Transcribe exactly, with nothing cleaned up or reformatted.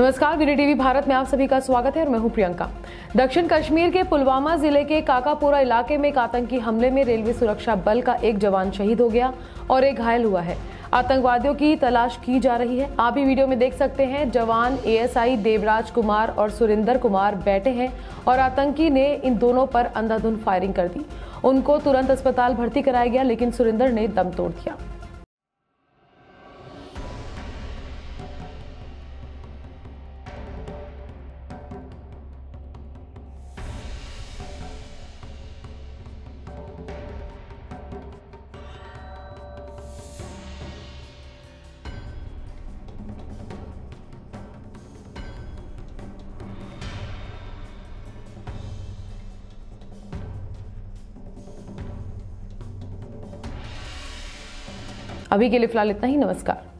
नमस्कार, video TV Bharat में आप सभी का स्वागत है और मैं हूं प्रियंका। दक्षिण कश्मीर के पुलवामा जिले के काकापोरा इलाके में एक आतंकी हमले में रेलवे सुरक्षा बल का एक जवान शहीद हो गया और एक घायल हुआ है। आतंकवादियों की तलाश की जा रही है। आप भी वीडियो में देख सकते हैं, जवान एएसआई देवराज कुमार और सुरिंदर कुमार बैठे हैं और आतंकी ने इन दोनों पर अंधाधुंध फायरिंग कर दी। उनको तुरंत अस्पताल भर्ती कराया गया, लेकिन सुरिंदर ने दम तोड़ दिया। अभी के लिए फिलहाल इतना ही। नमस्कार।